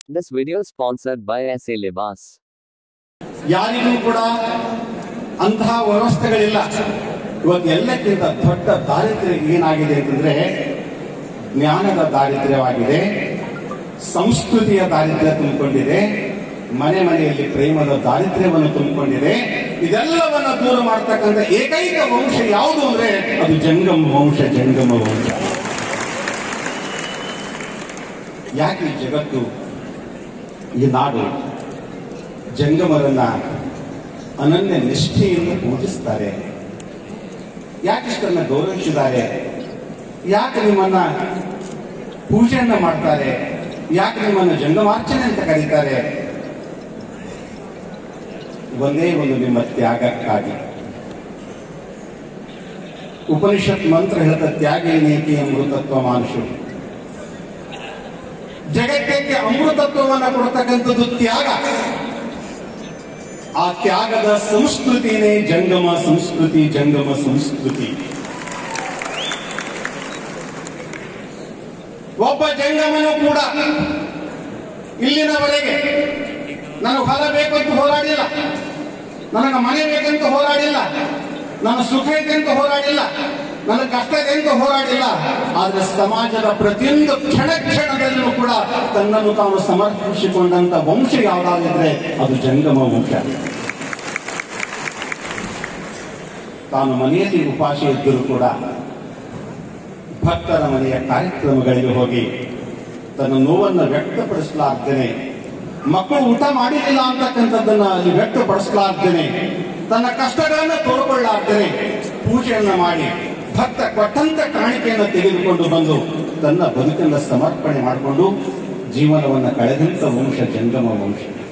This video is sponsored by SA Libas. ಯಾರಿಗೂ ಕೂಡ ಅಂತಹ ವ್ಯವಸ್ಥೆಗಳಿಲ್ಲ. ಇವತ್ತು ಎಲ್ಲಕ್ಕಿಂತ ದೊಡ್ಡ ದಾರಿದ್ರ್ಯ ಏನಾಗಿದೆ ಅಂತಂದ್ರೆ ಜ್ಞಾನದ ದಾರಿದ್ರ್ಯವಾಗಿದೆ, ಸಂಸ್ಕೃತಿಯ ದಾರಿದ್ರ್ಯ ತುಂಬಿಕೊಂಡಿದೆ, ಮನೆ ಮನೆಯಲ್ಲಿ ಪ್ರೇಮದ ದಾರಿದ್ರ್ಯವನ್ನು ತುಂಬಿಕೊಂಡಿದೆ. ಇದೆಲ್ಲವನ್ನ ದೂರ ಮಾಡತಕ್ಕಂಥ ಏಕೈಕ ವಂಶ ಯಾವುದು ಅಂದ್ರೆ ಅದು ಜಂಗಮ ವಂಶ. ಜಂಗಮ ವಂಶ ಯಾಕೆ ಈ ಜಗತ್ತು, ಈ ನಾಡು ಜಂಗಮರನ್ನ ಅನನ್ಯ ನಿಷ್ಠೆಯಿಂದ ಪೂಜಿಸ್ತಾರೆ? ಯಾಕಿಷ್ಟನ್ನ ಗೌರವಿಸಿದ್ದಾರೆ? ಯಾಕೆ ನಿಮ್ಮನ್ನ ಪೂಜೆಯನ್ನ ಮಾಡ್ತಾರೆ? ಯಾಕೆ ನಿಮ್ಮನ್ನ ಜಂಗಮಾರ್ಚನೆ ಅಂತ ಕರೀತಾರೆ? ಒಂದೇ ಒಂದು ನಿಮ್ಮ ತ್ಯಾಗಕ್ಕಾಗಿ. ಉಪನಿಷತ್ ಮಂತ್ರ ಹೇಳ್ತ ತ್ಯಾಗೇ ನೀತಿ ಅಮೃತತ್ವ ಮಾನುಷು. ಜಗತ್ತಕ್ಕೆ ಅಮೃತತ್ವವನ್ನು ಕೊಡ್ತಕ್ಕಂಥದ್ದು ತ್ಯಾಗ. ಆ ತ್ಯಾಗದ ಸಂಸ್ಕೃತಿನೇ ಜಂಗಮ ಸಂಸ್ಕೃತಿ. ಜಂಗಮ ಸಂಸ್ಕೃತಿ. ಒಬ್ಬ ಜಂಗಮನು ಕೂಡ ಇಲ್ಲಿನವರೆಗೆ ನನಗೆ ಹೊಲ ಬೇಕಂತ ಹೋರಾಡಿಲ್ಲ, ನನಗೆ ಮನೆ ಬೇಕಂತ ಹೋರಾಡಿಲ್ಲ, ನನ್ನ ಸುಖ ಇದೆ ಅಂತ ಹೋರಾಡಿಲ್ಲ, ನನ್ನ ಕಷ್ಟ ಇದೆ ಅಂತ ಹೋರಾಡಿಲ್ಲ. ಆದ್ರೆ ಸಮಾಜದ ಪ್ರತಿಯೊಂದು ಕ್ಷಣ ಕ್ಷಣದಲ್ಲೂ ಕೂಡ ತನ್ನನ್ನು ತಾನು ಸಮರ್ಪಿಸಿಕೊಂಡಂತ ವಂಶ ಯಾವುದಾದ್ರೆ ಅದು ಜಂಗಮ ವಂಶ. ತಾನು ಮನೆಯಲ್ಲಿ ಉಪವಾಸ ಇದ್ದರೂ ಕೂಡ ಭಕ್ತರ ಮನೆಯ ಕಾರ್ಯಕ್ರಮಗಳಿಗೆ ಹೋಗಿ ತನ್ನ ನೋವನ್ನು ವ್ಯಕ್ತಪಡಿಸಲಾಗ್ತೇನೆ, ಮಕ್ಕಳು ಊಟ ಮಾಡಿರಲಿಲ್ಲ ಅಂತಕ್ಕಂಥದ್ದನ್ನ ಅಲ್ಲಿ ವ್ಯಕ್ತಪಡಿಸಲಾಗ್ತೇನೆ, ತನ್ನ ಕಷ್ಟಗಳನ್ನು ತೋರ್ಕೊಳ್ಳಾಗ್ತೇನೆ, ಪೂಜೆಯನ್ನ ಮಾಡಿ ಭಕ್ತ ಕೊಟ್ಟಂತ ಕಾಣಿಕೆಯನ್ನು ತೆಗೆದುಕೊಂಡು ಬಂದು ತನ್ನ ಬದುಕನ್ನು ಸಮರ್ಪಣೆ ಮಾಡಿಕೊಂಡು ಜೀವನವನ್ನು ಕಳೆದಂತ ವಂಶ ಜಂಗಮ ವಂಶ.